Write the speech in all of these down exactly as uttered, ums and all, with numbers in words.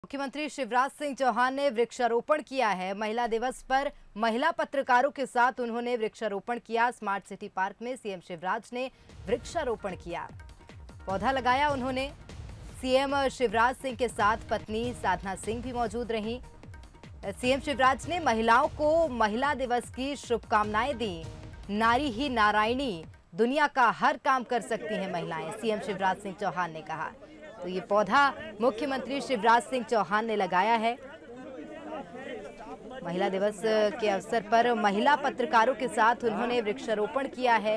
मुख्यमंत्री शिवराज सिंह चौहान ने वृक्षारोपण किया है। महिला दिवस पर महिला पत्रकारों के साथ उन्होंने वृक्षारोपण किया। स्मार्ट सिटी पार्क में सीएम शिवराज ने वृक्षारोपण किया, पौधा लगाया। उन्होंने सीएम शिवराज सिंह के साथ पत्नी साधना सिंह भी मौजूद रहीं। सीएम शिवराज ने महिलाओं को महिला दिवस की शुभकामनाएं दी। नारी ही नारायणी, दुनिया का हर काम कर सकती हैं महिलाएं, सीएम शिवराज सिंह चौहान ने कहा। तो ये पौधा मुख्यमंत्री शिवराज सिंह चौहान ने लगाया है। महिला दिवस के अवसर पर महिला पत्रकारों के साथ उन्होंने वृक्षारोपण किया है।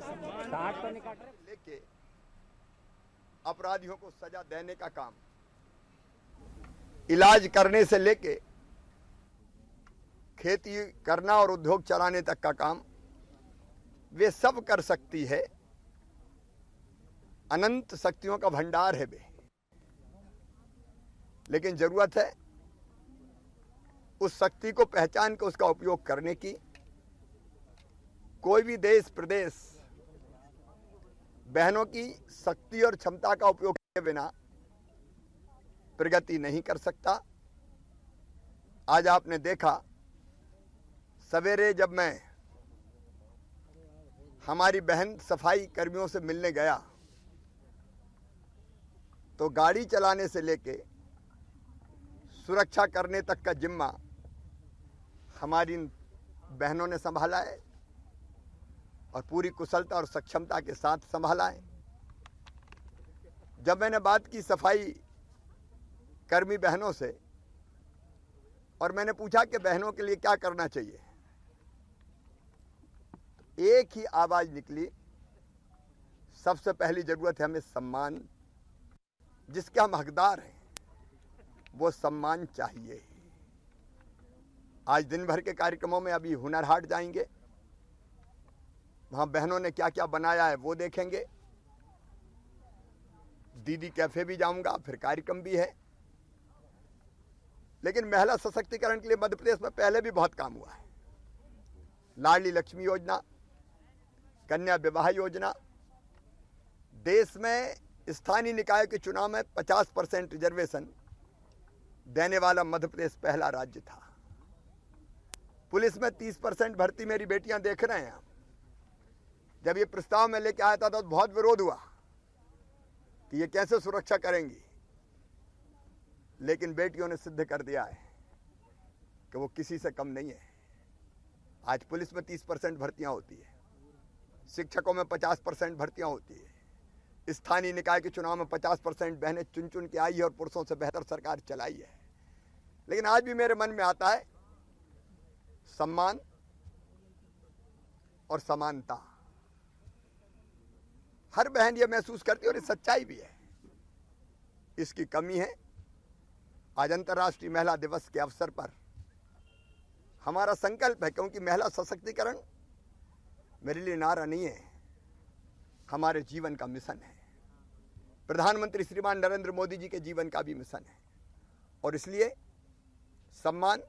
लेके अपराधियों को सजा देने का काम, इलाज करने से लेके खेती करना और उद्योग चलाने तक का काम वे सब कर सकती है। अनंत शक्तियों का भंडार है वे, लेकिन जरूरत है उस शक्ति को पहचान कर उसका उपयोग करने की। कोई भी देश प्रदेश बहनों की शक्ति और क्षमता का उपयोग किए बिना प्रगति नहीं कर सकता। आज आपने देखा, सवेरे जब मैं हमारी बहन सफाई कर्मियों से मिलने गया तो गाड़ी चलाने से लेके सुरक्षा करने तक का जिम्मा हमारी बहनों ने संभाला है और पूरी कुशलता और सक्षमता के साथ संभाला है। जब मैंने बात की सफाई कर्मी बहनों से और मैंने पूछा कि बहनों के लिए क्या करना चाहिए, एक ही आवाज निकली, सबसे पहली जरूरत है हमें सम्मान। जिसके हम हकदार हैं वो सम्मान चाहिए। आज दिन भर के कार्यक्रमों में अभी हुनर हाट जाएंगे, वहां बहनों ने क्या क्या बनाया है वो देखेंगे। दीदी कैफे भी जाऊंगा, फिर कार्यक्रम भी है। लेकिन महिला सशक्तिकरण के लिए मध्य प्रदेश में पहले भी बहुत काम हुआ है। लाडली लक्ष्मी योजना, कन्या विवाह योजना, देश में स्थानीय निकाय के चुनाव में पचास परसेंट रिजर्वेशन देने वाला मध्य प्रदेश पहला राज्य था। पुलिस में तीस परसेंट भर्ती मेरी बेटियां देख रहे हैं। जब ये प्रस्ताव में लेके आया था तो बहुत विरोध हुआ कि ये कैसे सुरक्षा करेंगी, लेकिन बेटियों ने सिद्ध कर दिया है कि वो किसी से कम नहीं है। आज पुलिस में तीस परसेंट भर्तियां होती है, शिक्षकों में पचास परसेंट भर्तियां होती है, स्थानीय निकाय के चुनाव में पचास परसेंट बहनें चुन चुन के आई है और पुरुषों से बेहतर सरकार चलाई है। लेकिन आज भी मेरे मन में आता है सम्मान और समानता। हर बहन ये महसूस करती है और ये सच्चाई भी है, इसकी कमी है। आज अंतर्राष्ट्रीय महिला दिवस के अवसर पर हमारा संकल्प है, क्योंकि महिला सशक्तिकरण मेरे लिए नारा नहीं है, हमारे जीवन का मिशन है। प्रधानमंत्री श्रीमान नरेंद्र मोदी जी के जीवन का भी मिशन है। और इसलिए सम्मान,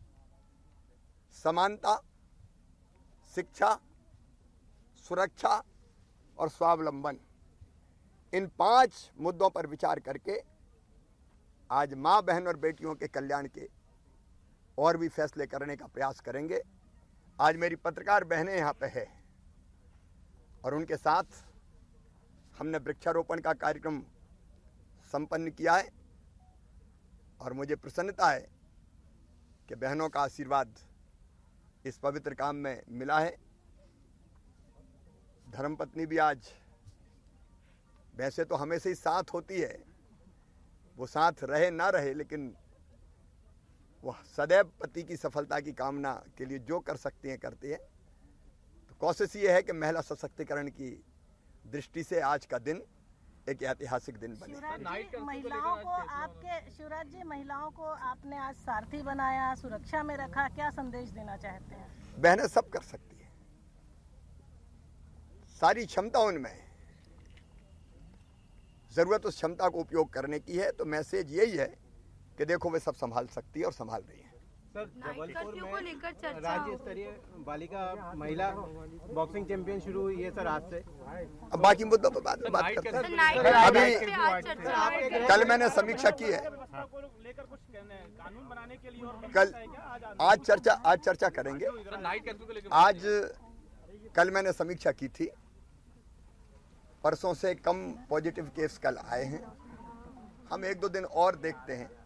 समानता, शिक्षा, सुरक्षा और स्वावलंबन, इन पांच मुद्दों पर विचार करके आज मां, बहन और बेटियों के कल्याण के और भी फैसले करने का प्रयास करेंगे। आज मेरी पत्रकार बहनें यहाँ पे है और उनके साथ हमने वृक्षारोपण का कार्यक्रम संपन्न किया है और मुझे प्रसन्नता है कि बहनों का आशीर्वाद इस पवित्र काम में मिला है। धर्मपत्नी भी आज, वैसे तो हमेशा ही साथ होती है, वो साथ रहे ना रहे, लेकिन वह सदैव पति की सफलता की कामना के लिए जो कर सकती हैं करती है। तो कोशिश ये है कि महिला सशक्तिकरण की दृष्टि से आज का दिन एक ऐतिहासिक दिन बने। शिवराज जी, महिलाओं को आपके शिवराज जी महिलाओं को आपने आज सारथी बनाया, सुरक्षा में रखा, क्या संदेश देना चाहते हैं? बहनें सब कर सकती है, सारी क्षमता उनमें है, जरूरत उस क्षमता को उपयोग करने की है। तो मैसेज यही है कि देखो वे सब संभाल सकती है और संभाल रही है। सर, जबलपुर को लेकर में चर्चा राज्य स्तरीय बालिका महिला बॉक्सिंग चैंपियन शुरू हुई है सर आज से। अब बाकी मुद्दों पर बाद में बात करते हैं। अभी कल मैंने समीक्षा की है, लेकर कुछ कानून बनाने के लिए और कल आज चर्चा आज चर्चा करेंगे। आज कल मैंने समीक्षा की थी, परसों से कम पॉजिटिव केस कल आए हैं। हम एक दो दिन और देखते हैं